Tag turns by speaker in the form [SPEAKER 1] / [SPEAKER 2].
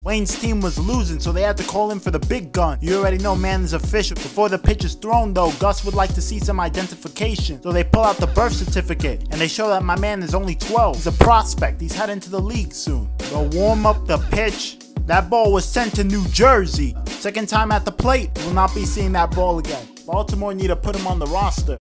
[SPEAKER 1] Lane's team was losing, so they had to call in for the big gun. You already know, man, is official. Before the pitch is thrown though, Gus would like to see some identification. So they pull out the birth certificate, and they show that my man is only 12. He's a prospect, he's heading to the league soon. They'll warm up the pitch. That ball was sent to New Jersey. Second time at the plate, we'll not be seeing that ball again. Baltimore need to put him on the roster.